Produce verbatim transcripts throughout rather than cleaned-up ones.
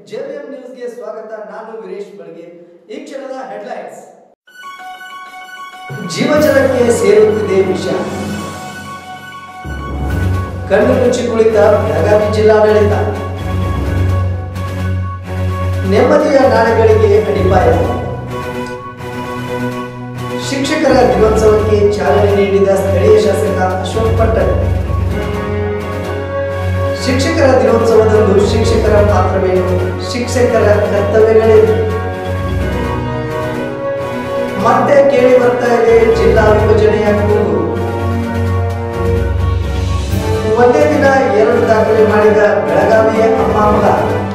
JVM ನ್ಯೂಸ್ಗೆ ಸ್ವಾಗತ. ನಾನು ವೀರೇಶ್ ಬೆಳಗೆ. ಈ ಕ್ಷಣದ ಹೆಡ್ಲೈನ್ಸ್. ಜೀವಜಲಕ್ಕೆ ಸೇರುತ್ತಿದೆ ವಿಷ. ಕಣ್ಣು ಮುಚ್ಚಿ ಕುಳಿತ ಬೆಳಗಾವಿ ಜಿಲ್ಲಾಡಳಿತ. ನೆಮ್ಮದಿಯ ನಾಳೆಗಳಿಗೆ ಅಡಿಪಾಯ. ಶಿಕ್ಷಕರ ದಿನೋತ್ಸವಕ್ಕೆ ಚಾಲನೆ ನೀಡಿದ ಸ್ಥಳೀಯ ಶಾಸಕ ಅಶೋಕ್ ಪಟ್ಟಣ್. ಶಿಕ್ಷಕರ ದಿನೋತ್ಸವದಂದು ಶಿಕ್ಷಕರ ಪಾತ್ರವೇನು, ಶಿಕ್ಷಕರ ಕರ್ತವ್ಯಗಳೇನು? ಮತ್ತೆ ಕೇಳಿ ಬರ್ತಾ ಇದೆ ಜಿಲ್ಲಾ ವಿಭಜನೆಯ ಕೂಗು. ಒಂದೇ ದಿನ ಎರಡು ದಾಖಲೆ ಮಾಡಿದ ಬೆಳಗಾವಿಯ ಅಮ್ಮಾಮಗ.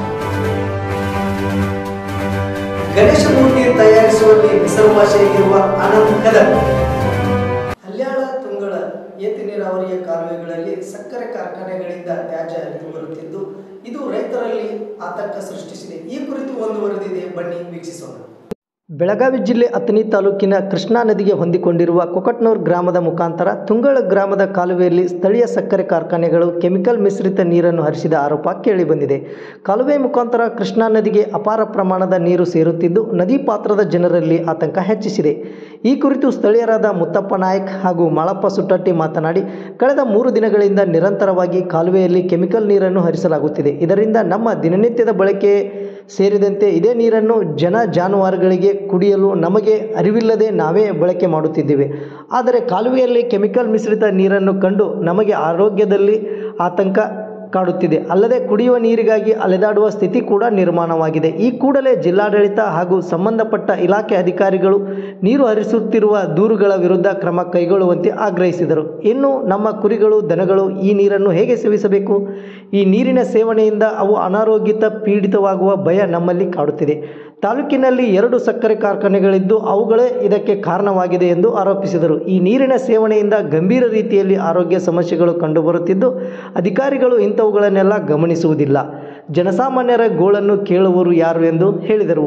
ಗಣೇಶ ಮೂರ್ತಿ ತಯಾರಿಸುವಲ್ಲಿ ಹೆಸರುವಾಸಿಯಾಗಿರುವ ಆನಂದ್ ಕದಂ. ಹಲ್ಯಾಳ ತುಂಗಳ ಏತ ನೀರಾವರಿಯ ಕಾಲುವೆಗಳಲ್ಲಿ ಸಕ್ಕರೆ ಕಾರ್ಖಾನೆಗಳಿಂದ ತ್ಯಾಜ್ಯ ಹರಿದು ಬರುತ್ತಿದ್ದು ಇದು ರೈತರಲ್ಲಿ ಆತಂಕ ಸೃಷ್ಟಿಸಿದೆ. ಈ ಕುರಿತು ಒಂದು ವರದಿದೆ, ಬನ್ನಿ ವೀಕ್ಷಿಸೋಣ. ಬೆಳಗಾವಿ ಜಿಲ್ಲೆ ಅಥಣಿ ತಾಲೂಕಿನ ಕೃಷ್ಣಾ ನದಿಗೆ ಹೊಂದಿಕೊಂಡಿರುವ ಕೊಕಟ್ನೂರ್ ಗ್ರಾಮದ ಮುಖಾಂತರ ತುಂಗಳ ಗ್ರಾಮದ ಕಾಲುವೆಯಲ್ಲಿ ಸ್ಥಳೀಯ ಸಕ್ಕರೆ ಕಾರ್ಖಾನೆಗಳು ಕೆಮಿಕಲ್ ಮಿಶ್ರಿತ ನೀರನ್ನು ಹರಿಸಿದ ಆರೋಪ ಕೇಳಿಬಂದಿದೆ. ಕಾಲುವೆ ಮುಖಾಂತರ ಕೃಷ್ಣಾ ನದಿಗೆ ಅಪಾರ ಪ್ರಮಾಣದ ನೀರು ಸೇರುತ್ತಿದ್ದು ನದಿ ಪಾತ್ರದ ಜನರಲ್ಲಿ ಆತಂಕ ಹೆಚ್ಚಿಸಿದೆ. ಈ ಕುರಿತು ಸ್ಥಳೀಯರಾದ ಮುತ್ತಪ್ಪ ನಾಯಕ್ ಹಾಗೂ ಮಾಳಪ್ಪ ಸುಟ್ಟಟ್ಟಿ ಮಾತನಾಡಿ, ಕಳೆದ ಮೂರು ದಿನಗಳಿಂದ ನಿರಂತರವಾಗಿ ಕಾಲುವೆಯಲ್ಲಿ ಕೆಮಿಕಲ್ ನೀರನ್ನು ಹರಿಸಲಾಗುತ್ತಿದೆ. ಇದರಿಂದ ನಮ್ಮ ದಿನನಿತ್ಯದ ಬಳಕೆ ಸೇರಿದಂತೆ ಇದೇ ನೀರನ್ನು ಜನ ಜಾನುವಾರುಗಳಿಗೆ ಕುಡಿಯಲು ನಮಗೆ ಅರಿವಿಲ್ಲದೆ ನಾವೇ ಬಳಕೆ ಮಾಡುತ್ತಿದ್ದೇವೆ. ಆದರೆ ಕಾಲುವೆಯಲ್ಲಿ ಕೆಮಿಕಲ್ ಮಿಶ್ರಿತ ನೀರನ್ನು ಕಂಡು ನಮಗೆ ಆರೋಗ್ಯದಲ್ಲಿ ಆತಂಕ ಕಾಡುತ್ತಿದೆ. ಅಲ್ಲದೆ ಕುಡಿಯುವ ನೀರಿಗಾಗಿ ಅಲೆದಾಡುವ ಸ್ಥಿತಿ ಕೂಡ ನಿರ್ಮಾಣವಾಗಿದೆ. ಈ ಕೂಡಲೇ ಜಿಲ್ಲಾಡಳಿತ ಹಾಗೂ ಸಂಬಂಧಪಟ್ಟ ಇಲಾಖೆ ಅಧಿಕಾರಿಗಳು ನೀರು ಹರಿಸುತ್ತಿರುವ ದೂರುಗಳ ವಿರುದ್ಧ ಕ್ರಮ ಕೈಗೊಳ್ಳುವಂತೆ ಆಗ್ರಹಿಸಿದರು. ಇನ್ನು ನಮ್ಮ ಕುರಿಗಳು, ದನಗಳು ಈ ನೀರನ್ನು ಹೇಗೆ ಸೇವಿಸಬೇಕು? ಈ ನೀರಿನ ಸೇವನೆಯಿಂದ ಅವು ಅನಾರೋಗ್ಯತ ಪೀಡಿತವಾಗುವ ಭಯ ನಮ್ಮಲ್ಲಿ ಕಾಡುತ್ತಿದೆ. ತಾಲೂಕಿನಲ್ಲಿ ಎರಡು ಸಕ್ಕರೆ ಕಾರ್ಖಾನೆಗಳಿದ್ದು ಅವುಗಳೇ ಇದಕ್ಕೆ ಕಾರಣವಾಗಿದೆ ಎಂದು ಆರೋಪಿಸಿದರು. ಈ ನೀರಿನ ಸೇವನೆಯಿಂದ ಗಂಭೀರ ರೀತಿಯಲ್ಲಿ ಆರೋಗ್ಯ ಸಮಸ್ಯೆಗಳು ಕಂಡುಬರುತ್ತಿದ್ದು ಅಧಿಕಾರಿಗಳು ಇಂಥವುಗಳನ್ನೆಲ್ಲ ಗಮನಿಸುವುದಿಲ್ಲ. ಜನಸಾಮಾನ್ಯರ ಗೋಳನ್ನು ಕೇಳುವರು ಯಾರು ಎಂದು ಹೇಳಿದರು.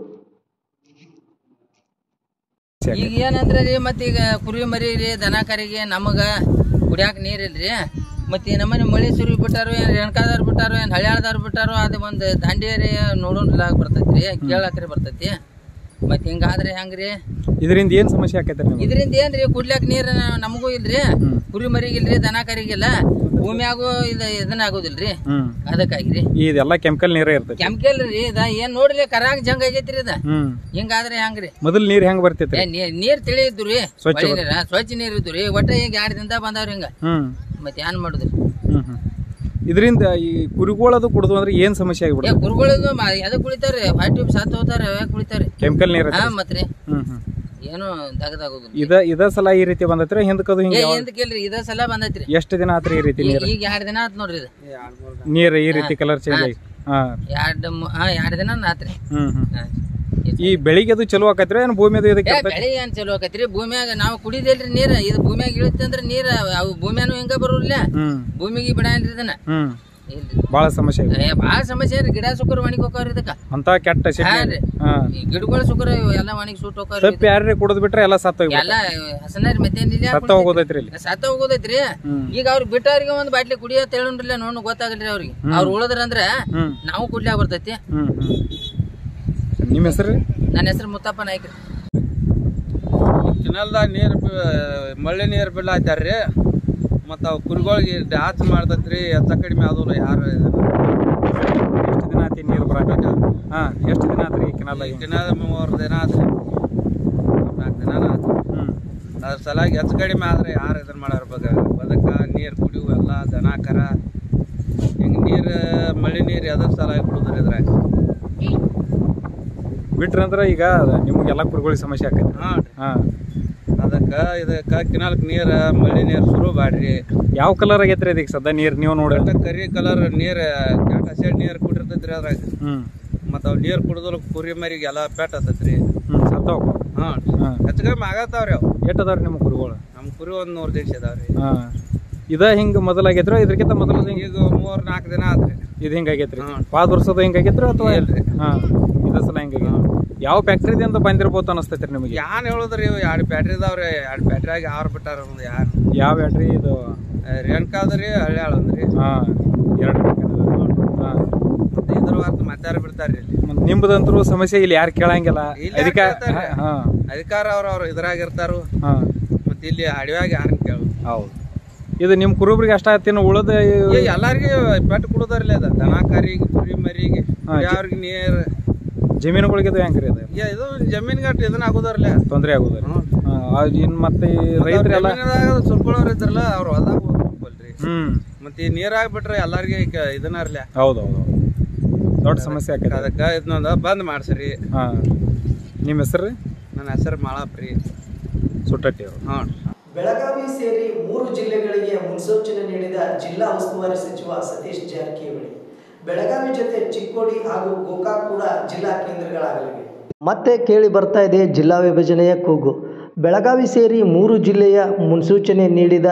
ಈಗ ಏನಂದ್ರೆ ರೀ, ಮತ್ತೆ ಈಗ ಕುರಿ ಮರಿ ರೀ, ದನ ಕರಿಗೆ ನಮಗೆ ಕುಡಿಯಾಕ ನೀರಿಲ್ರಿ. ಮತ್ತೆ ನಮ್ಮನೆ ಮಳೆ ಸುರಿ ಬಿಟ್ಟಾರು, ಏನ್ ರೇಣಕಾದವ್ರು ಬಿಟ್ಟಾರು, ಏನ್ ಹಳ್ಯಾಳದವ್ರು ಬಿಟ್ಟಾರು, ಅದು ಒಂದು ದಾಂಡೇರಿ ನೋಡೋಣ ಬರ್ತೈತ್ರಿ, ಕೇಳಾಕ್ರಿ ಬರ್ತೈತಿ. ಮತ್ತೆ ಹಿಂಗಾದ್ರೆ ಹೆಂಗ್ರಿ? ಇದರಿಂದ ಏನ್ ಸಮಸ್ಯೆ ಆಕೈತ್ರಿ? ಇದರಿಂದ ಏನ್ರಿ, ಕುಡ್ಲಾಕ ನೀರ್ ನಮಗೂ ಇಲ್ರಿ, ಕುರಿ ಮರಿಗಿಲ್ರಿ, ದನ ಕರಿಗಿಲ್ಲ, ಭೂಮಿಯಾಗೂ ಇದು ಇದನ್ನ ಆಗೋದಿಲ್ರಿ. ಅದಕ್ಕಾಗಿರಿ ಇದೆಲ್ಲ ಕೆಮಿಕಲ್ ನೀರೇ ಇರ್ತೈತಿ. ಕೆಮಿಕಲ್ ರೀ ಇದ ಏನ್ ನೋಡ್ರಿ, ಕರಾಗ ಜಂಗ್ ಆಗೈತ್ರಿ ಇದ. ಹಿಂಗಾದ್ರೆ ಹೆಂಗ್ರಿ? ಮೊದಲ್ ನೀರ್ ಹೆಂಗ್ ಬರ್ತೈತಿ? ನೀರ್ ತಿಳಿ ಇದ್ದುರಿ, ಸ್ವಚ್ಛ ನೀರ್ ಇದ್ದುರಿ. ಒಟ್ಟ ಈಗ ಎರಡ್ ದಿನದ ಬಂದವ್ರಿ ಹಿಂಗ. ಮತ್ತೆ ಏನ್ ಮಾಡುದ್ರಿ? ಇದರಿಂದ ಈ ಕುರಿಗಳದು ಕುಡಿದು ಅಂದ್ರೆ ಏನ್ ಸಮಸ್ಯೆ ಆಗಿಬಿಡುತ್ತೆ? ಕುರಿಗಳದು ಎದಕ್ ಕುಳಿತಾರ್ರಿ? ಫೈವ್ ಟ್ಯೂಬ್ ಸತ್ ಹೋತಾರ, ಕುಳಿತಾರ್ರಿ ಕೆಮಿಕಲ್ ನೀರ್. ಹಾ ಮತ್ರಿ ಏನು ತಗದಾಗೋದಿಲ್ಲ. ಇದ ಇದ ಸಲ ಈ ರೀತಿ ಬಂದೈತ್ರಿ? ಹಿಂದಕ್ಕದು ಹಿಂಗ ಹಿಂದಕ್ಕಿಲ್ರಿ, ಇದ ಸಲ ಬಂದೈತ್ರಿ. ಎಷ್ಟು ದಿನ ಆತ್ರಿ ಈ ರೀತಿ ನೀರ್? ಈಗ ಎರಡ್ ದಿನ ಆತ್ ನೋಡ್ರಿ ಇದು ನೀರ್ ಈ ರೀತಿ ಕಲರ್ ಚೇಂಜ್ ಆಗಿ. ಹಾ ಎರಡ್ ಹಾ ಎರಡ್ ದಿನ ಆತ್ರಿ. ಹ್ಮ್ ಹ್ಮ್ ಈ ಬೆಳಿಗ್ಗೆ ಅದು ಚಲೋ ಆಕೈತ್ರಿ ಏನ್ ಭೂಮಿ ಅದು? ಇದಕ್ಕೆ ಬೆಳಿ ಏನ್ ಚಲೋ ಆಕೈತ್ರಿ, ಭೂಮಿಯಾಗ ನಾವು ಕುಡಿದಿಲ್ರಿ ನೀರ್. ಇದು ಭೂಮಿಯಾಗ ಇಳುತ್ತಂದ್ರ ನೀರ್ ಅವು ಭೂಮಿಯಾನು ಹಿಂಗ ಬರೋಲ್ಲ, ಭೂಮಿಗೆ ಬಿಡಾನ್ರಿ ಇದನ್ನ. ಬಾಳ ಸಮಸ್ಯೆ, ಬಾಳ ಸಮಸ್ಯೆ ರೀ. ಗಿಡ ಸುಕ್ಕರ್ ಒಣಗಿ ಹೋಗ್ರಿ ಇದಕ್ಕ ಅಂತ ಕೆಟ್ಟ ಗಿಡಗಳು ಸುಕ್ಕರ್ ಎಲ್ಲ ಒಣಗಿ ಸುಟ್ಟು ಹೋಗ್ರಿ. ತಪ್ಪಿ ಯಾರೇ ಕುಡಿದ್ ಬಿಟ್ರೆ ಎಲ್ಲ ಸತ್ತ ಎಲ್ಲ ಹಸನ ಮತ್ತೇನಿಲ್ಲ, ಸತ್ತ ಹೋಗೋದೈತ್ರಿ, ಸತ್ತ ಹೋಗೋದೈತ್ರಿ. ಈಗ ಅವ್ರಿಗೆ ಬಿಟ್ಟವ್ರಿಗೆ ಒಂದ್ ಬಾಟ್ಲಿ ಕುಡಿಯೋ ತೇಳಿಲ್ಲ ನೋಡ್ ಗೊತ್ತಾಗಲ್ರಿ ಅವ್ರಿಗೆ. ಅವ್ರು ಉಳದ್ರಂದ್ರ ನಾವು ಕುಡ್ಲಾಕ ಬರ್ತೈತಿ. ನಿಮ್ಮ ಹೆಸರು? ನನ್ನ ಹೆಸರು ಮುತ್ತಪ್ಪ ನಾಯ್ಕ. ಕೆನಲ್ದಾಗ ನೀರು ಮಳೆ ನೀರು ಬಿಲ್ಲ ಆಯ್ತಾರ್ರಿ. ಮತ್ತು ಅವು ಕುರಿಗಳಿಗೆ ಆಚೆ ಮಾಡ್ತೈತ್ರಿ, ಎತ್ತ ಕಡಿಮೆ ಆದವ್ರು ಯಾರು. ಎಷ್ಟು ದಿನ ಆತಿ ನೀರು ಬರಾಕ? ಹಾಂ ಎಷ್ಟು ದಿನ ಆತ್ರಿ ಕೆನಲ್ದಾಗ? ಕೆನಲ್ ಮೂರು ದಿನ ಆತ್ರಿ, ನಾಲ್ಕು ದಿನ ಆತ್ರಿ. ಅದ್ರ ಸಲಾಗಿ ಹೆಚ್ಚು ಕಡಿಮೆ ಆದ್ರೆ ಯಾರು ಇದನ್ನ ಮಾಡ್ಯಾರ ಬಗ ಬದಕ ನೀರು ಕುಡಿವು ಎಲ್ಲ ದನ ಕರ ಹಿಂಗೆ ನೀರು ಮಳೆ ನೀರು ಅದ್ರ ಸಲಾಗಿ ಬಿಡುದ್ರಿ ಇದ್ರಾಗ. ಬಿಟ್ರಂದ್ರ ಈಗ ನಿಮ್ಗೆಲ್ಲ ಕುರಿಗಳಿಗೆ ಸಮಸ್ಯೆ ಆಕೈತಿ. ಹಾಂ ಹಾಂ ಅದಕ್ಕೆ ಇದಕ್ಕೆ ಕೆನಾಲ್ಕ್ ನೀರು ಮಳೆ ನೀರು ಶುರು ಮಾಡ್ರಿ. ಯಾವ ಕಲರ್ ಆಗೈತ್ರಿ ಅದಕ್ಕೆ ಸದ್ಯ ನೀರು? ನೀವು ನೋಡಿ ಕರಿ ಕಲರ್ ನೀರು ಕೆಟ್ಟ ಹಸಿ ನೀರು ಕುಡಿರ್ತೈತ್ರಿ ಅದ್ರಾಗ. ಹ್ಞೂ ಮತ್ತು ಅವು ನೀರು ಕುಡಿದ್ರು ಕುರಿ ಮರಿಗೆ ಎಲ್ಲ ಪೇಟ್ ಹತ್ತೈತ್ರಿ. ಹ್ಞೂ ಸತ್ತವ. ಹಾಂ ಹಾಂ ಹೆಚ್ಚು ಕಮ್ಮಿ ಆಗತ್ತಾವ್ರಿ. ಅವು ಎಷ್ಟು ಅದಾವ್ರಿ ನಿಮ್ಮ ಕುರಿಗಳು? ನಮ್ಮ ಕುರಿ ಒಂದು ನೂರು ದಿವಸ ಅದಾವ್ರಿ. ಹಾಂ ಇದ ಹಿಂಗೆ ಮೊದಲಾಗೈತ್ರಿ? ಇದ್ರಕ್ಕಿಂತ ಮೊದಲು ಈಗ ಮೂರು ನಾಲ್ಕು ದಿನ ಆತ್ರಿ ಇದು ಹಿಂಗಾಗೈತ್ರಿ? ಪಾದ ವರ್ಷದ ಹಿಂಗಾಗೈತ್ರಿ ಅಥವಾ ಇಲ್ರಿ? ಹಾಂ ಇದ ಸಲ ಹಿಂಗಾಗಿ. ಯಾವ ಫ್ಯಾಕ್ಟ್ರಿದ ಅಂತ ಬಂದಿರ್ಬೋದು ಅನಿಸ್ತೈತ್ರಿ ನಿಮಗೆ? ಯಾನ್ ಹೇಳುದ್ರಿ, ಎರಡು ಬ್ಯಾಟ್ರಿ ಇದಾವ್ರಿ. ಎರಡು ಬ್ಯಾಟ್ರಿಯಾಗ ಯಾರು ಬಿಟ್ಟಾರ ಯಾರು? ಯಾವ ಬ್ಯಾಟ್ರಿ ಇದು? ರೇಣುಕಾದ್ರಿ, ಹಳ್ಯಾಳ ಅಂದ್ರಿ. ಹಾಂ ಎರಡು. ಹಾಂ ಇದ್ರ ಹೊರತು ಮತ್ತಾರು ಬಿಡ್ತಾರ್ರಿ ಇಲ್ಲಿ. ನಿಮ್ದಂತರೂ ಸಮಸ್ಯೆ ಇಲ್ಲಿ ಯಾರು ಕೇಳಂಗಿಲ್ಲ. ಇಲ್ಲಿ ಯಾರ್ ಅಧಿಕಾರ ಕೇಳ್ತಾರ್ರಿ? ಹಾ ಅಧಿಕಾರ ಅವ್ರ ಅವ್ರ ಇದ್ರಾಗ ಇರ್ತಾರು. ಹಾ ಮತ್ತೆ ಇಲ್ಲಿ ಅಡವ್ಯಾಗ ಯಾರನ್ನ ಕೇಳು. ಹೌದು. ಇದು ನಿಮ್ಮ ಕುರುಬ್ರಿಗೆ ಅಷ್ಟ ಆಯ್ತೇನು ಉಳದ ಎಲ್ಲಾರ್ಗಿ ಪೆಟ್ಟು ಕೊಡೋದಾರ್ಲಿ ಅದ ದನ ಕರಿಗೆ ಕುರಿ ಮರಿಗೆ ಅವ್ರಿಗೆ ನೀರ್ ಜಮೀನುಗಳಿಗೆ ಇದು ಹೆಂಗ್ರಿ ಅದು ಇದು ಜಮೀನ್ ಗಟ್ಟ ಇದನ್ನ ಆಗೋದಾರ್ಲಿ ತೊಂದರೆ ಆಗೋದ್ರಿ. ಇನ್ ಮತ್ತೆ ರೈತರೆಲ್ಲ ಸುಲ್ಕೊಳ್ಳೋರ್ ಇದ್ರಲ್ಲ ಅವ್ರ ಹೊಲ್ದಾಗ ಹೋಗ್ಬೇಕಲ್ರಿ. ಹ್ಮ್ ಮತ್ತೆ ನೀರ್ ಆಗ್ಬಿಟ್ರೆ ಎಲ್ಲಾರ್ಗಿ ಇದನ್ನರ್ಲಿ. ಹೌದೌದು ದೊಡ್ಡ ಸಮಸ್ಯೆ ಆಕೈತಿ. ಅದಕ್ಕ ಇದನ್ನೊಂದ ಬಂದ್ ಮಾಡ್ಸ್ರಿ. ಹಾ ನಿಮ್ಮ ಹೆಸರು? ನನ್ನ ಹೆಸರು ಮಾಳಪ್ರಿ ಸುಟ್ಟಟ್ಟಿ ಅವರು. ಹ್ಞೂ. ಬೆಳಗಾವಿ ಸೇರಿ ಮೂರು ಜಿಲ್ಲೆಗಳಿಗೆ ಮುನ್ಸೂಚನೆ ನೀಡಿದ ಜಿಲ್ಲಾ ಉಸ್ತುವಾರಿ ಸಚಿವ ಸತೀಶ್ ಜಾರಕಿಹೊಳಿ. ಬೆಳಗಾವಿ ಜೊತೆ ಚಿಕ್ಕೋಡಿ ಹಾಗೂ ಗೋಕಾಕ್ ಕೂಡ ಜಿಲ್ಲಾ ಕೇಂದ್ರಗಳಾಗಲಿವೆ. ಮತ್ತೆ ಕೇಳಿ ಬರ್ತಾ ಇದೆ ಜಿಲ್ಲಾ ವಿಭಜನೆಯ ಕೂಗು. ಬೆಳಗಾವಿ ಸೇರಿ ಮೂರು ಜಿಲ್ಲೆಯ ಮುನ್ಸೂಚನೆ ನೀಡಿದ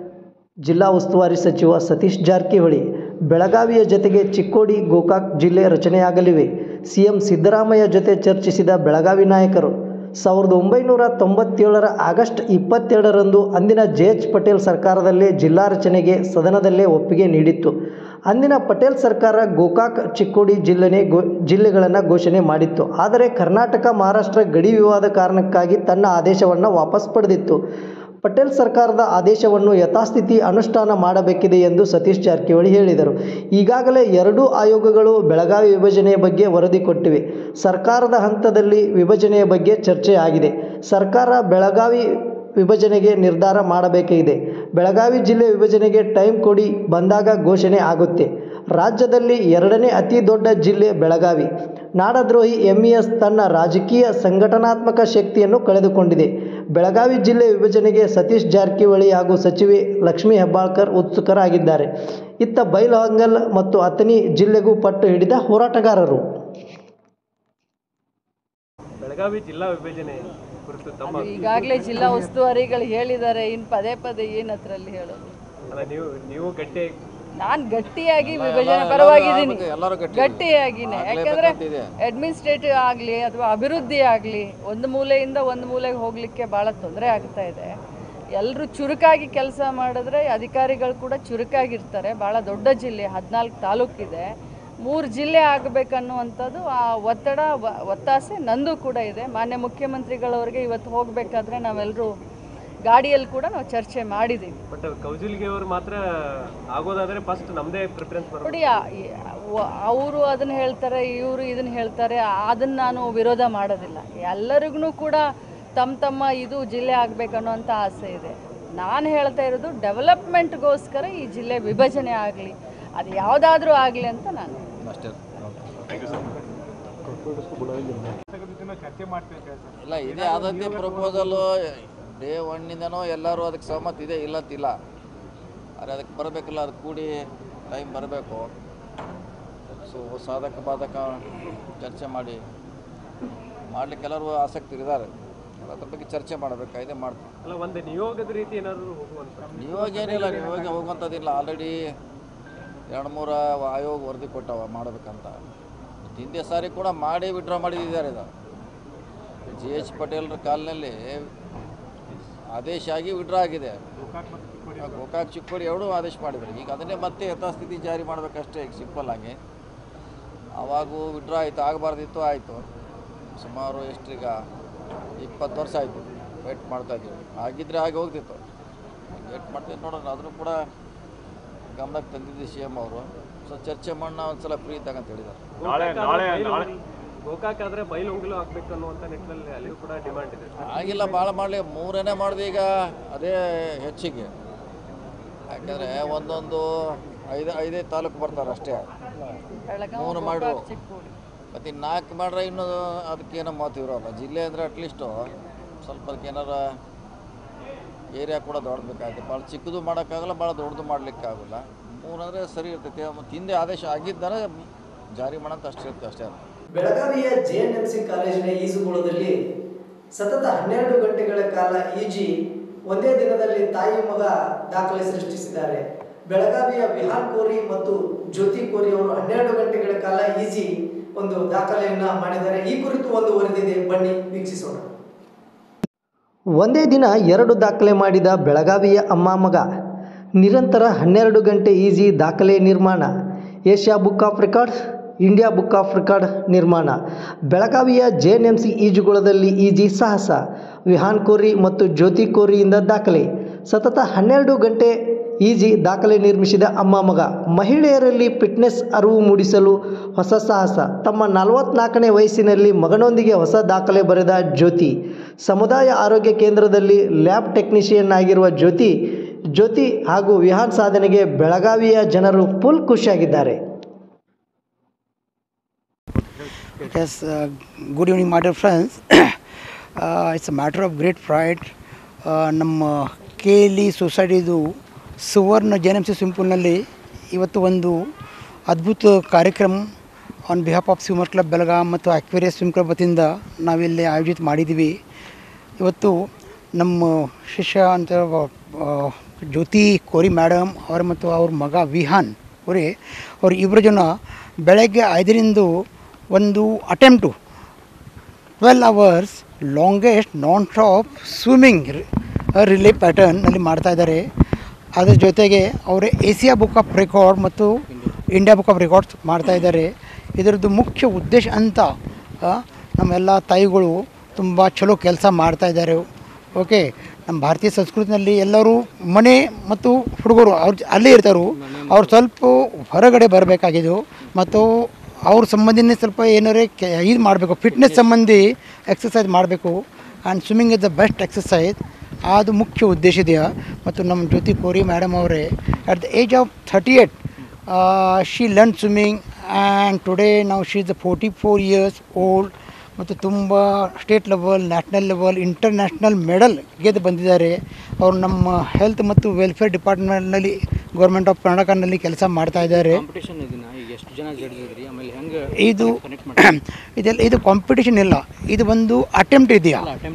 ಜಿಲ್ಲಾ ಉಸ್ತುವಾರಿ ಸಚಿವ ಸತೀಶ್ ಜಾರಕಿಹೊಳಿ ಬೆಳಗಾವಿಯ ಜೊತೆಗೆ ಚಿಕ್ಕೋಡಿ ಗೋಕಾಕ್ ಜಿಲ್ಲೆ ರಚನೆಯಾಗಲಿವೆ. ಸಿಎಂ ಸಿದ್ದರಾಮಯ್ಯ ಜೊತೆ ಚರ್ಚಿಸಿದ ಬೆಳಗಾವಿ ನಾಯಕರು ಸಾವಿರದ ಒಂಬೈನೂರ ತೊಂಬತ್ತೇಳರ ಆಗಸ್ಟ್ ಇಪ್ಪತ್ತೆರಡರಂದು ಅಂದಿನ ಜೆ ಎಚ್ ಪಟೇಲ್ ಸರ್ಕಾರದಲ್ಲೇ ಜಿಲ್ಲಾ ರಚನೆಗೆ ಸದನದಲ್ಲೇ ಒಪ್ಪಿಗೆ ನೀಡಿತ್ತು. ಅಂದಿನ ಪಟೇಲ್ ಸರ್ಕಾರ ಗೋಕಾಕ್ ಚಿಕ್ಕೋಡಿ ಜಿಲ್ಲೆನೇ ಗೋ ಜಿಲ್ಲೆಗಳನ್ನು ಘೋಷಣೆ ಮಾಡಿತ್ತು. ಆದರೆ ಕರ್ನಾಟಕ ಮಹಾರಾಷ್ಟ್ರ ಗಡಿ ವಿವಾದ ಕಾರಣಕ್ಕಾಗಿ ತನ್ನ ಆದೇಶವನ್ನು ವಾಪಸ್ ಪಡೆದಿತ್ತು. ಪಟೇಲ್ ಸರ್ಕಾರದ ಆದೇಶವನ್ನು ಯಥಾಸ್ಥಿತಿ ಅನುಷ್ಠಾನ ಮಾಡಬೇಕಿದೆ ಎಂದು ಸತೀಶ್ ಜಾರಕಿಹೊಳಿ ಹೇಳಿದರು. ಈಗಾಗಲೇ ಎರಡೂ ಆಯೋಗಗಳು ಬೆಳಗಾವಿ ವಿಭಜನೆಯ ಬಗ್ಗೆ ವರದಿ ಕೊಟ್ಟಿವೆ. ಸರ್ಕಾರದ ಹಂತದಲ್ಲಿ ವಿಭಜನೆಯ ಬಗ್ಗೆ ಚರ್ಚೆ ಆಗಿದೆ. ಸರ್ಕಾರ ಬೆಳಗಾವಿ ವಿಭಜನೆಗೆ ನಿರ್ಧಾರ ಮಾಡಬೇಕಿದೆ. ಬೆಳಗಾವಿ ಜಿಲ್ಲೆ ವಿಭಜನೆಗೆ ಟೈಮ್ ಕೊಡಿ, ಬಂದಾಗ ಘೋಷಣೆ ಆಗುತ್ತೆ. ರಾಜ್ಯದಲ್ಲಿ ಎರಡನೇ ಅತಿ ದೊಡ್ಡ ಜಿಲ್ಲೆ ಬೆಳಗಾವಿ. ನಾಡದ್ರೋಹಿ ಎಂಇಎಸ್ ತನ್ನ ರಾಜಕೀಯ ಸಂಘಟನಾತ್ಮಕ ಶಕ್ತಿಯನ್ನು ಕಳೆದುಕೊಂಡಿದೆ. ಬೆಳಗಾವಿ ಜಿಲ್ಲೆ ವಿಭಜನೆಗೆ ಸತೀಶ್ ಜಾರಕಿಹೊಳಿ ಹಾಗೂ ಸಚಿವೆ ಲಕ್ಷ್ಮೀ ಹೆಬ್ಬಾಳ್ಕರ್ ಉತ್ಸುಕರಾಗಿದ್ದಾರೆ. ಇತ್ತ ಬೈಲಹೊಂಗಲ ಮತ್ತು ಅಥಣಿ ಜಿಲ್ಲೆಗೂ ಪಟ್ಟು ಹಿಡಿದ ಹೋರಾಟಗಾರರು. ಬೆಳಗಾವಿ ಜಿಲ್ಲಾ ವಿಭಜನೆ ಕುರಿತು ತಮ್ಮ ಈಗಾಗಲೇ ಜಿಲ್ಲಾ ಉಸ್ತುವಾರಿಗಳು ಹೇಳಿದ್ದಾರೆ. ಇನ್ನು ಪದೇ ಪದೇ ಏನು ಅದರಲ್ಲಿ ಹೇಳೋದು? ಅಲ್ಲ, ನೀವು ನೀವು ಗಟ್ಟಿ ನಾನು ಗಟ್ಟಿಯಾಗಿ ವಿಭಜನೆ ಪರವಾಗಿದ್ದೀನಿ, ಗಟ್ಟಿಯಾಗಿನೇ. ಯಾಕಂದ್ರೆ ಅಡ್ಮಿನಿಸ್ಟ್ರೇಟಿವ್ ಆಗಲಿ ಅಥವಾ ಅಭಿವೃದ್ಧಿ ಆಗಲಿ ಒಂದು ಮೂಲೆಯಿಂದ ಒಂದು ಮೂಲೆಗೆ ಹೋಗಲಿಕ್ಕೆ ಭಾಳ ತೊಂದರೆ ಆಗ್ತಾ ಇದೆ. ಎಲ್ಲರೂ ಚುರುಕಾಗಿ ಕೆಲಸ ಮಾಡಿದ್ರೆ ಅಧಿಕಾರಿಗಳು ಕೂಡ ಚುರುಕಾಗಿರ್ತಾರೆ. ಭಾಳ ದೊಡ್ಡ ಜಿಲ್ಲೆ, ಹದಿನಾಲ್ಕು ತಾಲೂಕಿದೆ, ಮೂರು ಜಿಲ್ಲೆ ಆಗಬೇಕನ್ನುವಂಥದ್ದು ಆ ಒತ್ತಡ ಒತ್ತಾಸೆ ನಂದು ಕೂಡ ಇದೆ. ಮಾನ್ಯ ಮುಖ್ಯಮಂತ್ರಿಗಳವರಿಗೆ ಇವತ್ತು ಹೋಗಬೇಕಾದ್ರೆ ನಾವೆಲ್ಲರೂ ಗಾಡಿಯಲ್ಲಿ ಕೂಡ ನಾವು ಚರ್ಚೆ ಮಾಡಿದ್ದೀವಿ. ಬಟ್ ಕೌಜಿಲ್ಗೆ ಅವರು ಮಾತ್ರ ಆಗೋದಾದ್ರೆ ಫಸ್ಟ್ ನಮ್ಮದೇ ಪ್ರಿಫರೆನ್ಸ್ ನೋಡಿ, ಅವರು ಅದನ್ನು ಹೇಳ್ತಾರೆ, ಇವರು ಇದನ್ನು ಹೇಳ್ತಾರೆ. ಅದನ್ನು ನಾನು ವಿರೋಧ ಮಾಡೋದಿಲ್ಲ. ಎಲ್ಲರಿಗೂ ಕೂಡ ತಮ್ಮ ತಮ್ಮ ಇದು ಜಿಲ್ಲೆ ಆಗಬೇಕನ್ನುವಂಥ ಆಸೆ ಇದೆ. ನಾನು ಹೇಳ್ತಾ ಇರೋದು ಡೆವಲಪ್ಮೆಂಟ್ಗೋಸ್ಕರ ಈ ಜಿಲ್ಲೆ ವಿಭಜನೆ ಆಗಲಿ, ಅದು ಯಾವುದಾದ್ರೂ ಆಗಲಿ ಅಂತ ನಾನು ಇಲ್ಲ. ಇದೇ ಆದತಿ ಪ್ರಪೋಸಲು ಡೇ ಒನ್ನಿಂದನೂ ಎಲ್ಲರೂ ಅದಕ್ಕೆ ಸಹಮತ ಇದೆ, ಇಲ್ಲಂತಿಲ್ಲ. ಆದರೆ ಅದಕ್ಕೆ ಬರಬೇಕಲ್ಲ, ಅದಕ್ಕೆ ಕೂಡಿ ಟೈಮ್ ಬರಬೇಕು. ಸೊ ಸಾಧಕ ಬಾಧಕ ಚರ್ಚೆ ಮಾಡಿ ಮಾಡಲಿಕ್ಕೆ ಎಲ್ಲರೂ ಆಸಕ್ತಿ ಇದ್ದಾರೆ. ಅದ್ರ ಬಗ್ಗೆ ಚರ್ಚೆ ಮಾಡಬೇಕು, ಇದೇ ಮಾಡ್ತೀವಿ. ಅಲ್ಲ, ಒಂದು ನಿಯೋಗದ ರೀತಿ ಏನಾದರೂ ಹೋಗುವಂಥ ನಿಯೋಗ ಏನಿಲ್ಲ, ನಿಯೋಗ ಹೋಗುವಂಥದ್ದಿಲ್ಲ. ಆಲ್ರೆಡಿ ಎರಡು ಮೂರು ಆಯೋಗ ವರದಿ ಕೊಟ್ಟವ ಮಾಡಬೇಕಂತ. ಹಿಂದೆ ಸಾರಿ ಕೂಡ ಮಾಡಿ ವಿಡ್ರಾ ಮಾಡಿದ್ದಾರೆ. ಇದು ಜಿ ಎಚ್ ಪಟೇಲ್ರ ಕಾಲದಲ್ಲಿ ಆದೇಶ ಆಗಿ ವಿಡ್ರಾ ಆಗಿದೆ. ಗೋಕಾಕ್ ಚಿಕ್ಕೋಡಿ ಎರಡೂ ಆದೇಶ ಮಾಡಿದ್ರು. ಈಗ ಅದನ್ನೇ ಮತ್ತೆ ಯಥಾಸ್ಥಿತಿ ಜಾರಿ ಮಾಡಬೇಕಷ್ಟೇ, ಈಗ ಸಿಂಪಲ್ ಆಗಿ. ಆವಾಗೂ ವಿಡ್ರಾ ಆಯಿತು, ಆಗಬಾರ್ದಿತ್ತು, ಆಯಿತು. ಸುಮಾರು ಎಷ್ಟೀಗ ಇಪ್ಪತ್ತು ವರ್ಷ ಆಯಿತು ವೇಟ್ ಮಾಡ್ತಾಯಿದ್ದೀವಿ. ಆಗಿದ್ದರೆ ಆಗಿ ಹೋಗ್ತಿತ್ತು, ವೇಟ್ ಮಾಡ್ತಿದ್ದು ನೋಡೋಣ. ಅದನ್ನು ಕೂಡ ಗಮನಕ್ಕೆ ತಂದಿದ್ದು ಸಿ ಎಮ್ ಅವರು. ಸೊ ಚರ್ಚೆ ಮಾಡೋಣ, ಒಂದು ಸಲ ಫ್ರೀ ಇದ್ದಾಗ ಅಂತ ಹೇಳಿದ್ದಾರೆ. ಗೋಕಾಕ್ ಆದರೆ ಬೈಲಹೊಂಗಲ ಆಗಬೇಕು ಅನ್ನುವಂಥ ನಿಟ್ಟಿನಲ್ಲಿ ಅಲ್ಲಿಯೂ ಕೂಡ ಡಿಮ್ಯಾಂಡ್ ಇದೆ. ಆಗಿಲ್ಲ, ಭಾಳ ಮಾಡಲಿ, ಮೂರನೇ ಮಾಡಿದೆ ಈಗ ಅದೇ ಹೆಚ್ಚಿಗೆ. ಯಾಕಂದರೆ ಒಂದೊಂದು ಐದು ಐದೇ ತಾಲೂಕು ಬರ್ತಾರೆ ಅಷ್ಟೇ, ಮೂರು ಮಾಡ್ರು. ಮತ್ತು ಇನ್ನು ನಾಲ್ಕು ಮಾಡ್ರೆ ಇನ್ನೂ ಅದಕ್ಕೇನೋ ಮಾತು ಇರೋಲ್ಲ. ಜಿಲ್ಲೆ ಅಂದರೆ ಅಟ್ಲೀಸ್ಟು ಸ್ವಲ್ಪ ಅದಕ್ಕೆ ಏನಾರ ಏರಿಯಾ ಕೂಡ ದೊಡ್ಡಬೇಕಾಗುತ್ತೆ. ಭಾಳ ಚಿಕ್ಕದು ಮಾಡೋಕ್ಕಾಗಲ್ಲ, ಭಾಳ ದೊಡ್ಡದು ಮಾಡಲಿಕ್ಕಾಗಲ್ಲ. ಮೂರು ಅಂದರೆ ಸರಿ ಇರ್ತೈತೆ. ಮತ್ತು ಹಿಂದೆ ಆದೇಶ ಆಗಿದ್ದರೆ ಜಾರಿ ಮಾಡೋಂತ ಅಷ್ಟೇ ಇರುತ್ತೆ, ಅಷ್ಟೇ. ಬೆಳಗಾವಿಯ ಜೆ ಎನ್ ಎಂ ಸಿ ಕಾಲೇಜಿನ ಈಜುಗೊಳದಲ್ಲಿ ಸತತ ಹನ್ನೆರಡು ಗಂಟೆಗಳ ಕಾಲ ಈಜಿ ಒಂದೇ ದಿನದಲ್ಲಿ ತಾಯಿ ಮಗ ದಾಖಲೆ ಸೃಷ್ಟಿಸಿದ್ದಾರೆ. ಬೆಳಗಾವಿಯ ವಿಹಾನ್ ಕೋರಿ ಮತ್ತು ಜ್ಯೋತಿ ಕೋರಿ ಅವರು ಹನ್ನೆರಡು ಗಂಟೆಗಳ ಕಾಲ ಈಜಿ ಒಂದು ದಾಖಲೆಯನ್ನ ಮಾಡಿದ್ದಾರೆ. ಈ ಕುರಿತು ಒಂದು ವರದಿದೆ, ಬನ್ನಿ ವೀಕ್ಷಿಸೋಣ. ಒಂದೇ ದಿನ ಎರಡು ದಾಖಲೆ ಮಾಡಿದ ಬೆಳಗಾವಿಯ ಅಮ್ಮ ಮಗ. ನಿರಂತರ ಹನ್ನೆರಡು ಗಂಟೆ ಈಜಿ ದಾಖಲೆ ನಿರ್ಮಾಣ. Asia book of records India book of record ನಿರ್ಮಾಣ. ಬೆಳಗಾವಿಯ ಜೆ ಎನ್ ಎಂ ಸಿ ಈಜುಗೊಳದಲ್ಲಿ ಈಜಿ ಸಾಹಸ. ವಿಹಾನ್ ಕೋರಿ ಮತ್ತು ಜ್ಯೋತಿ ಕೋರಿಯಿಂದ ದಾಖಲೆ. ಸತತ ಹನ್ನೆರಡು ಗಂಟೆ ಈಜಿ ದಾಖಲೆ ನಿರ್ಮಿಸಿದ ಅಮ್ಮ ಮಗ. ಮಹಿಳೆಯರಲ್ಲಿ ಫಿಟ್ನೆಸ್ ಅರಿವು ಮೂಡಿಸಲು ಹೊಸ ಸಾಹಸ. ತಮ್ಮ ನಲವತ್ನಾಲ್ಕನೇ ವಯಸ್ಸಿನಲ್ಲಿ ಮಗನೊಂದಿಗೆ ಹೊಸ ದಾಖಲೆ ಬರೆದ ಜ್ಯೋತಿ. ಸಮುದಾಯ ಆರೋಗ್ಯ ಕೇಂದ್ರದಲ್ಲಿ ಲ್ಯಾಬ್ ಟೆಕ್ನಿಷಿಯನ್ ಆಗಿರುವ ಜ್ಯೋತಿ ಜ್ಯೋತಿ ಹಾಗೂ ವಿಹಾನ್ ಸಾಧನೆಗೆ ಬೆಳಗಾವಿಯ ಜನರು ಫುಲ್ ಖುಷಿಯಾಗಿದ್ದಾರೆ. Yes, uh, good evening, my dear friends. uh, it's a matter of great pride. Uh, ನಮ್ಮ ಕೆ ಎಲ್ ಇ ಸೊಸೈಟಿದು Suvarna J N M C swimming ಪೂಲ್ನಲ್ಲಿ ಇವತ್ತು ಒಂದು ಅದ್ಭುತ ಕಾರ್ಯಕ್ರಮ on behalf of swimmer club Belgaum ಮತ್ತು ಅಕ್ವೇರಿಯಸ್ ಸ್ವಿಮ್ ಕ್ಲಬ್ ವತಿಯಿಂದ ನಾವಿಲ್ಲಿ ಆಯೋಜಿತ ಮಾಡಿದ್ದೀವಿ. ಇವತ್ತು ನಮ್ಮ ಶಿಷ್ಯ ಅಂತ ಜ್ಯೋತಿ ಕೋರಿ ಮೇಡಮ್ ಅವರ ಮತ್ತು ಅವ್ರ ಮಗ ವಿಹಾನ್ ಕೋರಿ ಅವ್ರ ಇಬ್ಬರು ಜನ ಬೆಳಗ್ಗೆ ಐದರಿಂದ ಒಂದು attempt twelve hours longest non stop swimming relay ಪ್ಯಾಟರ್ನಲ್ಲಿ ಮಾಡ್ತಾಯಿದ್ದಾರೆ. ಅದ್ರ ಜೊತೆಗೆ ಅವರು ಏಷ್ಯಾ ಬುಕ್ ಆಫ್ ರೆಕಾರ್ಡ್ ಮತ್ತು ಇಂಡಿಯಾ ಬುಕ್ ಆಫ್ ರೆಕಾರ್ಡ್ಸ್ ಮಾಡ್ತಾಯಿದ್ದಾರೆ. ಇದರದ್ದು ಮುಖ್ಯ ಉದ್ದೇಶ ಅಂತ ನಮ್ಮೆಲ್ಲ ತಾಯಿಗಳು ತುಂಬ ಚಲೋ ಕೆಲಸ ಮಾಡ್ತಾಯಿದ್ದಾರೆ. ಓಕೆ, ನಮ್ಮ ಭಾರತೀಯ ಸಂಸ್ಕೃತಿನಲ್ಲಿ ಎಲ್ಲರೂ ಮನೆ ಮತ್ತು ಹುಡುಗರು ಅವ್ರು ಅಲ್ಲೇ ಇರ್ತಾರೆ. ಅವ್ರು ಸ್ವಲ್ಪ ಹೊರಗಡೆ ಬರಬೇಕಾಗಿದ್ದು ಮತ್ತು ಅವ್ರ ಸಂಬಂಧಿನೇ ಸ್ವಲ್ಪ ಏನಾರೇ ಕೆ ಇದು ಮಾಡಬೇಕು, ಫಿಟ್ನೆಸ್ ಸಂಬಂಧಿ ಎಕ್ಸಸೈಸ್ ಮಾಡಬೇಕು. And swimming is the best exercise. ಅದು ಮುಖ್ಯ ಉದ್ದೇಶ ಇದೆಯಾ. ಮತ್ತು ನಮ್ಮ ಜ್ಯೋತಿ ಕೋರಿ ಮೇಡಮ್ ಅವರೇ at the age of thirty eight she learn swimming and today ನಾವು she is the forty four years old ಮತ್ತು ತುಂಬ state level, national level, international medal ಗೆದ್ದು ಬಂದಿದ್ದಾರೆ. ಅವರು ನಮ್ಮ ಹೆಲ್ತ್ ಮತ್ತು ವೆಲ್ಫೇರ್ ಡಿಪಾರ್ಟ್ಮೆಂಟ್ನಲ್ಲಿ ಗೌರ್ಮೆಂಟ್ ಆಫ್ ಕರ್ನಾಟಕನಲ್ಲಿ ಕೆಲಸ ಮಾಡ್ತಾ ಇದ್ದಾರೆ. ಇದು ಇದೆಲ್ಲ ಇದು ಕಾಂಪಿಟೇಷನ್ ಇಲ್ಲ, ಇದು ಒಂದು ಅಟೆಂಪ್ಟ್ ಇದೆಯಾ.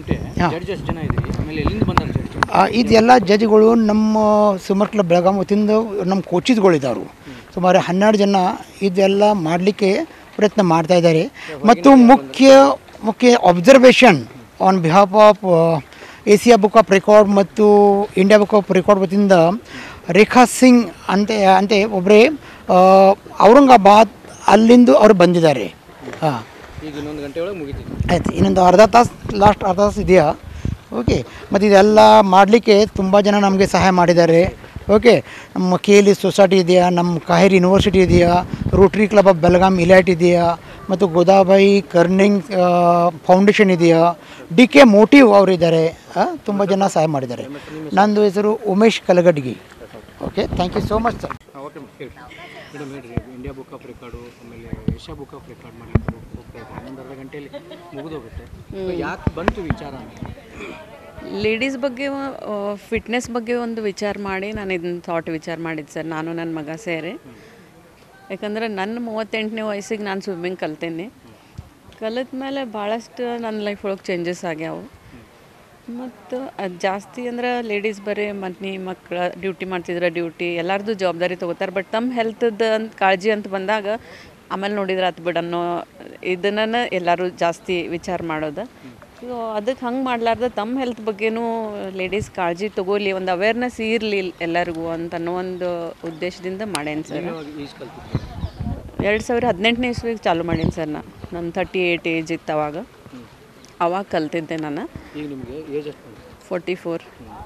ಇದೆಲ್ಲ ಜಡ್ಜ್ಗಳು ನಮ್ಮ ಸ್ವಿಮ್ಮರ್ ಕ್ಲಬ್ ಬೆಳಗಾಂ ವತಿಯಿಂದ ನಮ್ಮ ಕೋಚಿಸ್ಗಳಿದ್ದಾರು ಸುಮಾರು ಹನ್ನೆರಡು ಜನ ಇದೆಲ್ಲ ಮಾಡಲಿಕ್ಕೆ ಪ್ರಯತ್ನ ಮಾಡ್ತಾ ಇದ್ದಾರೆ. ಮತ್ತು ಮುಖ್ಯ ಮುಖ್ಯ observation on behalf of Asia book of record ಮತ್ತು ಇಂಡಿಯಾ ಬುಕ್ ಆಫ್ ರೆಕಾರ್ಡ್ ವತಿಯಿಂದ ರೇಖಾ ಸಿಂಗ್ ಅಂತ ಅಂತೆ ಒಬ್ಬರೇ ಔರಂಗಾಬಾದ್ ಅಲ್ಲಿಂದ ಅವರು ಬಂದಿದ್ದಾರೆ. ಹಾಂ, ಈಗ ಇನ್ನೊಂದು ಗಂಟೆ ಒಳಗೆ ಮುಗಿತೀವಿ. ಆಯ್ತು, ಇನ್ನೊಂದು ಅರ್ಧ ತಾಸು ಲಾಸ್ಟ್ ಅರ್ಧ ತಾಸು ಇದೆಯಾ. ಓಕೆ, ಮತ್ತು ಇದೆಲ್ಲ ಮಾಡಲಿಕ್ಕೆ ತುಂಬ ಜನ ನಮಗೆ ಸಹಾಯ ಮಾಡಿದ್ದಾರೆ. ಓಕೆ, ನಮ್ಮ ಕೆ ಎಲ್ ಇ ಸೊಸೈಟಿ ಇದೆಯಾ, ನಮ್ಮ ಕಾಹಿರ್ ಯೂನಿವರ್ಸಿಟಿ ಇದೆಯಾ, rotary club of Belgaum elite ಇದೆಯಾ, ಮತ್ತು ಗೋದಾಬಾಯಿ ಕರ್ನಿಂಗ್ ಫೌಂಡೇಶನ್ ಇದೆಯಾ, ಡಿ ಕೆ ಮೋಟಿವ್ ಅವರಿದ್ದಾರೆ. ತುಂಬ ಜನ ಸಹಾಯ ಮಾಡಿದ್ದಾರೆ. ನಂದು ಹೆಸರು Umesh Kalagadgi. Okay, thank you so much sir. Okay madam, ಹೇಳ್ರಿ ಇಂಡಿಯಾ ಬುಕ್ ಆಫ್ ರೆಕಾರ್ಡು ಆಮೇಲೆ ಏಷ್ಯಾ ಬುಕ್ ಆಫ್ ರೆಕಾರ್ಡ್ ಮಾಡಲಿಕ್ಕೆ ಹೋಗ್ತಾ ಇದ್ದಾರೆ. ಇನ್ನೊಂದು ಅರ್ಧ ಗಂಟೆಯಲ್ಲಿ ಮುಗಿದೋಗುತ್ತೆ. ಯಾಕೆ ಬಂತು ವಿಚಾರ? ಲೇಡೀಸ್ ಬಗ್ಗೆ ಫಿಟ್ನೆಸ್ ಬಗ್ಗೆ ಒಂದು ವಿಚಾರ ಮಾಡಿ ನಾನು ಇದನ್ನ ಥಾಟ್ ವಿಚಾರ ಮಾಡಿದ್ದು ಸರ್, ನಾನು ನನ್ನ ಮಗ ಸೇರಿ. ಯಾಕಂದರೆ ನನ್ನ ಮೂವತ್ತೆಂಟನೇ ವಯಸ್ಸಿಗೆ ನಾನು ಸ್ವಿಮ್ಮಿಂಗ್ ಕಲ್ತೇನೆ. ಕಲಿತ ಮೇಲೆ ಭಾಳಷ್ಟು ನನ್ನ ಲೈಫ್ ಒಳಗೆ ಚೇಂಜಸ್ ಆಗ್ಯಾವು. ಮತ್ತು ಅದು ಜಾಸ್ತಿ ಅಂದ್ರೆ ಲೇಡೀಸ್ ಬರೀ ಮನೆ ಮಕ್ಕಳ ಡ್ಯೂಟಿ ಮಾಡ್ತಿದ್ರೆ ಡ್ಯೂಟಿ ಎಲ್ಲರದ್ದು ಜವಾಬ್ದಾರಿ ತೊಗೋತಾರೆ. ಬಟ್ ತಮ್ಮ ಹೆಲ್ತದ್ದು ಅಂತ ಕಾಳಜಿ ಅಂತ ಬಂದಾಗ ಆಮೇಲೆ ನೋಡಿದ್ರೆ ಅದು ಬಿಡನ್ನೋ ಇದನ್ನು ಎಲ್ಲರೂ ಜಾಸ್ತಿ ವಿಚಾರ ಮಾಡೋದು. ಸೊ ಅದಕ್ಕೆ ಹಂಗೆ ಮಾಡಲಾರ್ದ ತಮ್ಮ ಹೆಲ್ತ್ ಬಗ್ಗೆನೂ ಲೇಡೀಸ್ ಕಾಳಜಿ ತೊಗೋಲಿ, ಒಂದು ಅವೇರ್ನೆಸ್ ಇರಲಿ ಎಲ್ಲರಿಗೂ ಅಂತ ಅನ್ನೋ ಒಂದು ಉದ್ದೇಶದಿಂದ ಮಾಡೇನಿ ಸರ್. ಎರಡು ಸಾವಿರ ಹದಿನೆಂಟನೇ ಇಸ್ವಿಗೆ ಚಾಲೂ ಮಾಡೀನಿ ಸರ್. ನಾನು ನನ್ನ ತರ್ಟಿ ಏಯ್ಟ್ ಏಜ್ ಇತ್ತು ಅವಾಗ ಅವಾಗ ಕಲ್ತಿದ್ದೆ ನಾನು. ಈಗ ನಿಮಗೆ ಏಜ್ ಎಷ್ಟು? Forty four.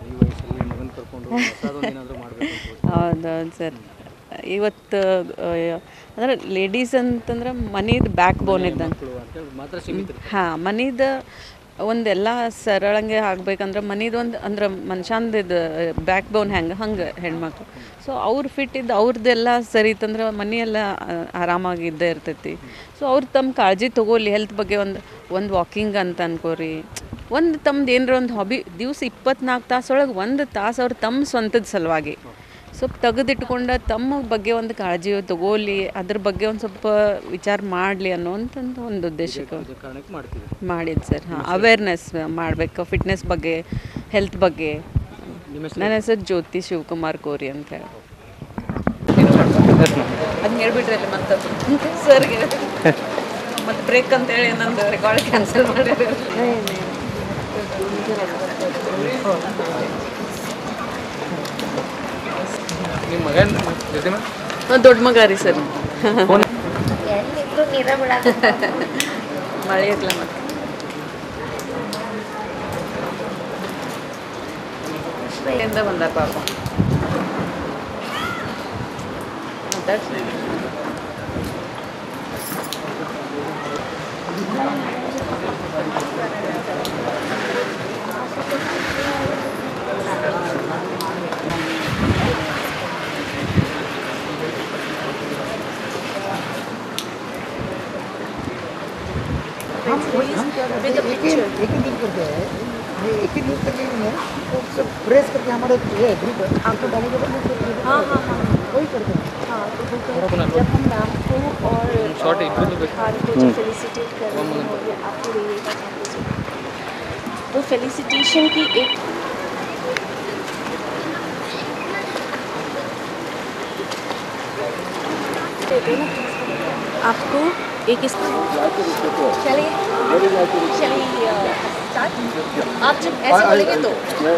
ಹೌದೌದು ಸರ್. ಇವತ್ತು ಅಂದ್ರೆ ಲೇಡೀಸ್ ಅಂತಂದ್ರೆ ಮನಿದು ಬ್ಯಾಕ್ ಬೋನ್ ಇದ್ದಂಗೆ. ಹಾಂ, ಮನಿದು ಒಂದೆಲ್ಲ ಸರಳಂಗೆ ಆಗ್ಬೇಕಂದ್ರೆ ಮನಿದು ಒಂದು ಅಂದ್ರೆ ಮನುಷ್ಯಂದು ಬ್ಯಾಕ್ ಬೋನ್ ಹೆಂಗೆ ಹಂಗೆ ಹೆಣ್ಮಕ್ಳು. ಸೊ ಅವ್ರು ಫಿಟ್ ಇದ್ದು ಅವ್ರದ್ದೆಲ್ಲ ಸರಿ ಇತ್ತಂದ್ರೆ ಮನೆಯೆಲ್ಲ ಆರಾಮಾಗಿ ಇದ್ದೇ ಇರ್ತೈತಿ. ಸೊ ಅವ್ರು ತಮ್ಮ ಕಾಳಜಿ ತೊಗೋಲಿ ಹೆಲ್ತ್ ಬಗ್ಗೆ. ಒಂದು ಒಂದು ವಾಕಿಂಗ್ ಅಂತ ಅನ್ಕೋರಿ, ಒಂದು ತಮ್ಮದು ಏನರ ಒಂದು ಹಾಬಿ ದಿವಸ ಇಪ್ಪತ್ನಾಲ್ಕು ತಾಸೊಳಗೆ ಒಂದು ತಾಸು ಅವ್ರು ತಮ್ಮ ಸ್ವಂತದ ಸಲುವಾಗಿ ಸ್ವಲ್ಪ ತೆಗೆದಿಟ್ಕೊಂಡು ತಮ್ಮ ಬಗ್ಗೆ ಒಂದು ಕಾಳಜಿ ತಗೋಲಿ, ಅದ್ರ ಬಗ್ಗೆ ಒಂದು ಸ್ವಲ್ಪ ವಿಚಾರ ಮಾಡಲಿ ಅನ್ನೋಂಥದ್ದು ಒಂದು ಉದ್ದೇಶಕ್ಕೆ ಮಾಡಿದ್ದು ಸರ್. ಹಾಂ, ಅವೇರ್ನೆಸ್ ಮಾಡಬೇಕು ಫಿಟ್ನೆಸ್ ಬಗ್ಗೆ, ಹೆಲ್ತ್ ಬಗ್ಗೆ. ನನ್ನ ಹೆಸರು ಜ್ಯೋತಿ ಶಿವಕುಮಾರ್ ಕೋರಿ ಅಂತ ಹೇಳಿ. ಅದನ್ನ ಹೇಳ್ಬಿಟ್ರೆ ಅಲ್ಲಿ ಮತ್ತೆ ಸರ್ಗೆ ಮತ್ತೆ ಬ್ರೇಕ್ ಅಂತ ಹೇಳಿ ನಂದು ರೆಕಾರ್ಡ್ ಕ್ಯಾನ್ಸಲ್ ಮಾಡಿದ್ರು. ನಿಮ್ಮ ಮಗ ದೊಡ್ಡ ಮಗ ರೀ ಸರ್. ನೀರ ಬಿಡಾಕ ಮಳೆ ಇರಲ್ಲ ಮತ್ತೆ ಎಲ್ಲಿಂದ ಬಂದ ಪಾಪ एक ही न्यूज़ करते हैं एक ही न्यूज़ करके सब प्रेस करके हमारे ये ग्रुप आपको डालेंगे हाँ हाँ हाँ वही करते हैं हाँ तो जब हम मैम को और खान को जो फेलिसिटेट कर रहे होंगे आपको रहेगा तो फेलिसिटेशन की एक आपको एक चलिए चलिए आप जब ऐसे बोलेंगे तो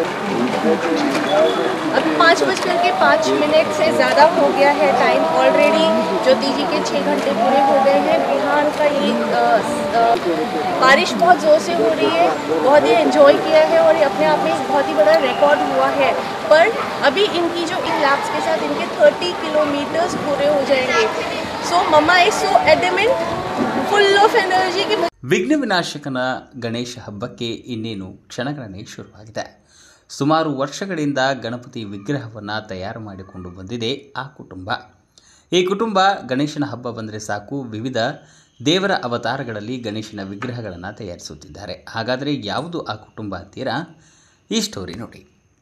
अब पाँच बज करके पाँच मिनट से ज़्यादा हो गया है टाइम ऑलरेडी ज्योति जी के छः घंटे पूरे हो गए हैं। बिहार का ये आ, आ, बारिश बहुत ज़ोर से हो रही है, बहुत ही एंजॉय किया है और ये अपने आप में एक बहुत ही बड़ा रिकॉर्ड हुआ है। पर अभी इनकी जो इन लैब्स के साथ इनके थर्टी किलोमीटर्स पूरे हो जाएंगे। So mama is so adamant full of energy की ವಿಘ್ನ ವಿನಾಶಕನ ಗಣೇಶ ಹಬ್ಬಕ್ಕೆ ಇನ್ನೇನು ಕ್ಷಣಗಣನೆ ಶುರುವಾಗಿದೆ. ಸುಮಾರು ವರ್ಷಗಳಿಂದ ಗಣಪತಿ ವಿಗ್ರಹವನ್ನು ತಯಾರು ಮಾಡಿಕೊಂಡು ಬಂದಿದೆ ಆ ಕುಟುಂಬ. ಈ ಕುಟುಂಬ ಗಣೇಶನ ಹಬ್ಬ ಬಂದರೆ ಸಾಕು ವಿವಿಧ ದೇವರ ಅವತಾರಗಳಲ್ಲಿ ಗಣೇಶನ ವಿಗ್ರಹಗಳನ್ನು ತಯಾರಿಸುತ್ತಿದ್ದಾರೆ. ಹಾಗಾದರೆ ಯಾವುದು ಆ ಕುಟುಂಬ ಅಂತೀರಾ? ಈ ಸ್ಟೋರಿ ನೋಡಿ.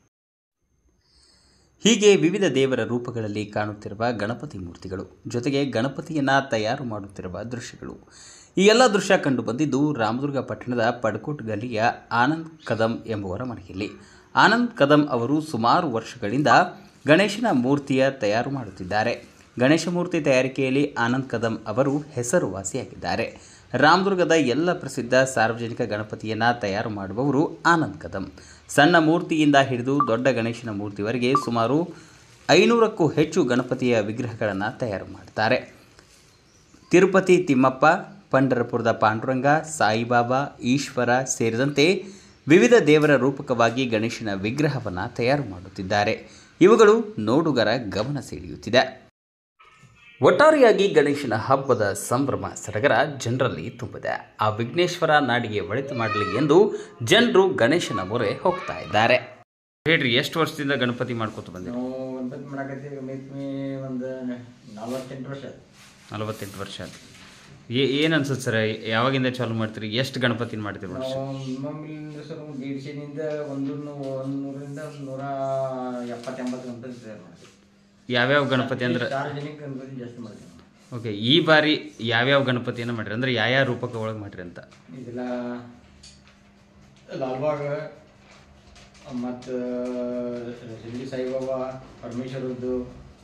ಹೀಗೆ ವಿವಿಧ ದೇವರ ರೂಪಗಳಲ್ಲಿ ಕಾಣುತ್ತಿರುವ ಗಣಪತಿ ಮೂರ್ತಿಗಳು ಜೊತೆಗೆ ಗಣಪತಿಯನ್ನು ತಯಾರು ಮಾಡುತ್ತಿರುವ ದೃಶ್ಯಗಳು, ಈ ಎಲ್ಲ ದೃಶ್ಯ ಕಂಡು ಬಂದಿದ್ದು ರಾಮದುರ್ಗ ಪಟ್ಟಣದ ಪಡ್ಕೋಟ್ ಗಲ್ಲಿಯ ಆನಂದ್ ಕದಂ ಎಂಬುವರ ಮನೆಯಲ್ಲಿ. ಆನಂದ್ ಕದಂ ಅವರು ಸುಮಾರು ವರ್ಷಗಳಿಂದ ಗಣೇಶನ ಮೂರ್ತಿಯ ತಯಾರು ಮಾಡುತ್ತಿದ್ದಾರೆ. ಗಣೇಶ ಮೂರ್ತಿ ತಯಾರಿಕೆಯಲ್ಲಿ ಆನಂದ್ ಕದಂ ಅವರು ಹೆಸರುವಾಸಿಯಾಗಿದ್ದಾರೆ. ರಾಮದುರ್ಗದ ಎಲ್ಲ ಪ್ರಸಿದ್ಧ ಸಾರ್ವಜನಿಕ ಗಣಪತಿಯನ್ನು ತಯಾರು ಮಾಡುವವರು ಆನಂದ್ ಕದಂ. ಸಣ್ಣ ಮೂರ್ತಿಯಿಂದ ಹಿಡಿದು ದೊಡ್ಡ ಗಣೇಶನ ಮೂರ್ತಿವರೆಗೆ ಸುಮಾರು ಐನೂರಕ್ಕೂ ಹೆಚ್ಚು ಗಣಪತಿಯ ವಿಗ್ರಹಗಳನ್ನು ತಯಾರು ಮಾಡ್ತಾರೆ. ತಿರುಪತಿ ತಿಮ್ಮಪ್ಪ, ಪಂಢರಪುರದ ಪಾಂಡುರಂಗ, ಸಾಯಿಬಾಬಾ, ಈಶ್ವರ ಸೇರಿದಂತೆ ವಿವಿಧ ದೇವರ ರೂಪಕವಾಗಿ ಗಣೇಶನ ವಿಗ್ರಹವನ್ನು ತಯಾರು ಮಾಡುತ್ತಿದ್ದಾರೆ. ಇವುಗಳು ನೋಡುಗರ ಗಮನ ಸೆಳೆಯುತ್ತಿದೆ. ಒಟ್ಟಾರೆಯಾಗಿ ಗಣೇಶನ ಹಬ್ಬದ ಸಂಭ್ರಮ ಸಡಗರ ಜನರಲ್ಲಿ ತುಂಬಿದೆ. ಆ ವಿಘ್ನೇಶ್ವರ ನಾಡಿಗೆ ಒಳಿತು ಮಾಡಲಿ ಎಂದು ಜನರು ಗಣೇಶನ ಮೊರೆ ಹೋಗ್ತಾ ಇದ್ದಾರೆ. ಹೇಳ್ರಿ, ಎಷ್ಟು ವರ್ಷದಿಂದ ಗಣಪತಿ ಮಾಡ್ಕೊತ ಬಂದಿರಿ? ಗಣಪತಿ ಮಾಡಕತ್ತೀವಿ ಒಂದು ನಲವತ್ತೆಂಟು ವರ್ಷ ನಲವತ್ತೆಂಟು ವರ್ಷ ಏ ಏನು ಅನ್ಸುತ್ತೆ ಸರ್? ಯಾವಾಗಿಂದ ಚಾಲು ಮಾಡ್ತೀರಿ? ಎಷ್ಟು ಗಣಪತಿನ ಮಾಡ್ತೀರಿ ವರ್ಷ? ನಮ್ಮಿಂದ ಸರ್ ದೀಡ್ಶಿನಿಂದ ಒಂದು ಒಂದು ನೂರಿಂದ ಒಂದು ನೂರ ಎಪ್ಪತ್ತೆಂಬತ್ತು ಗಣಪತಿ ತಯಾರು ಮಾಡ್ತೀವಿ. ಯಾವ್ಯಾವ ಗಣಪತಿ ಅಂದ್ರೆ? ಸಾರ್ವಜನಿಕ ಗಣಪತಿ ಜಾಸ್ತಿ ಮಾಡ್ತೀವಿ. ಓಕೆ, ಈ ಬಾರಿ ಯಾವ್ಯಾವ ಗಣಪತಿಯನ್ನು ಮಾಡಿರಿ ಅಂದ್ರೆ ಯಾವ್ಯಾವ ರೂಪಕ ಒಳಗೆ ಮಾಡಿರಿ ಅಂತ? ಇದೆಲ್ಲ ಲಾಲ್ಬಾಗ್ ಮತ್ತು ಶಿರ್ಡಿ ಸಾಯಿಬಾಬಾ, ಪರಮೇಶ್ವರದ್ದು,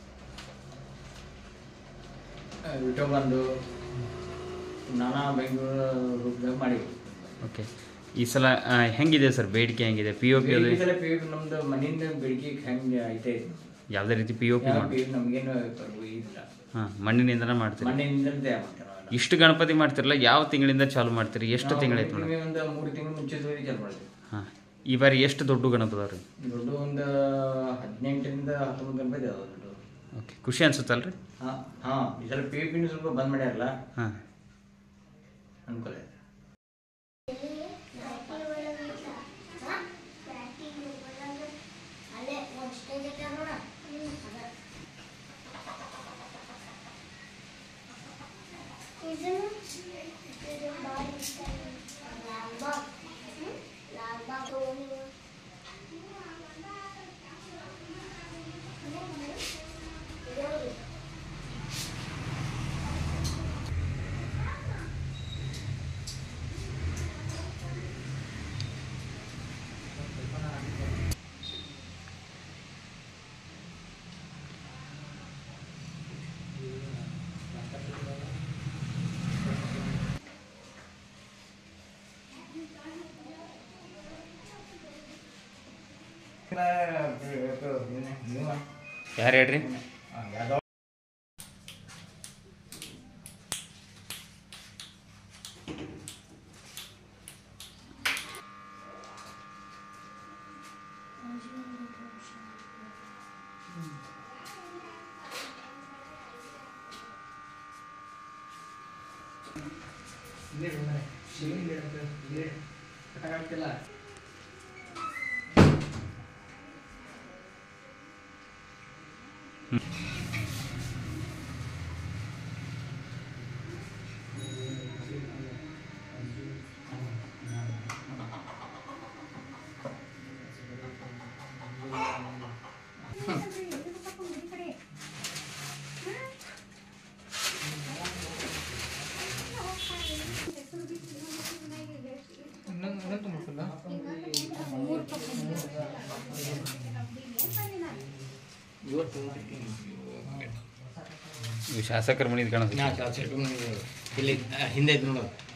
ವಿಠೋಬಂದು, ನಾನಾ ಬೆಂಗಳೂರು ರೂಪದಾಗ ಮಾಡಿವಿ. ಓಕೆ, ಈ ಸಲ ಹೆಂಗಿದೆ ಸರ್ ಬೇಡಿಕೆ? ಹೆಂಗಿದೆ ಪಿ ಒ ಪಿ? ಈ ಸಲ ಪಿ ಒ ಪಿ ನಮ್ದು ಮನೆಯಿಂದ ಬೇಡಿಕೆ ಹೆಂಗೆ ಐತೆ? ಯಾವುದೇ ರೀತಿ ಪಿ ಒ ಪಿ ಮಾಡಿ ನಮಗೇನು ಇಲ್ಲ. ಹಾಂ, ಮಣ್ಣಿನಿಂದನೇ ಮಾಡ್ತೀರಿ? ಮಣ್ಣಿನಿಂದ ತಯಾರು ಮಾಡ್ತಾರೆ. ಇಷ್ಟು ಗಣಪತಿ ಮಾಡ್ತಿರಲ್ಲ, ಯಾವ ತಿಂಗಳಿಂದ ಚಾಲು ಮಾಡ್ತೀರಿ? ಎಷ್ಟು ತಿಂಗಳಾಯ್ತು ಮೇಡಮ್? ಒಂದು ಮೂರು ತಿಂಗಳು ಮುಂಚೆ ಚಾಲು ಮಾಡ್ತೀವಿ. ಹಾಂ, ಈ ಬಾರಿ ಎಷ್ಟು ದೊಡ್ಡ ಗಣಪತಿ ಅದಾವ್ರಿ? ದೊಡ್ಡ ಒಂದು ಹದಿನೆಂಟರಿಂದ ಹತ್ತೊಂಬತ್ತು ಗಣಪತಿ ಅದಾವ ದೊಡ್ಡ. ಓಕೆ, ಖುಷಿ ಅನ್ಸುತ್ತಲ್ರಿ? ಹಾಂ ಹಾಂ ಈ ಸಲ ಪಿ ಪಿನೂ ಸ್ವಲ್ಪ ಬಂದ್ ಮಾಡ್ಯಾರಲ್ಲ, ಹಾಂ ಅನುಕೂಲ. ಯಾರು ಹೇಳ್ರಿ? ಶಾಸಕರ ಮನೆ ಕಾಣಿಸ್ತು ಇಲ್ಲಿ ಹಿಂದೆ ಐತೆ ನೋಡೋದು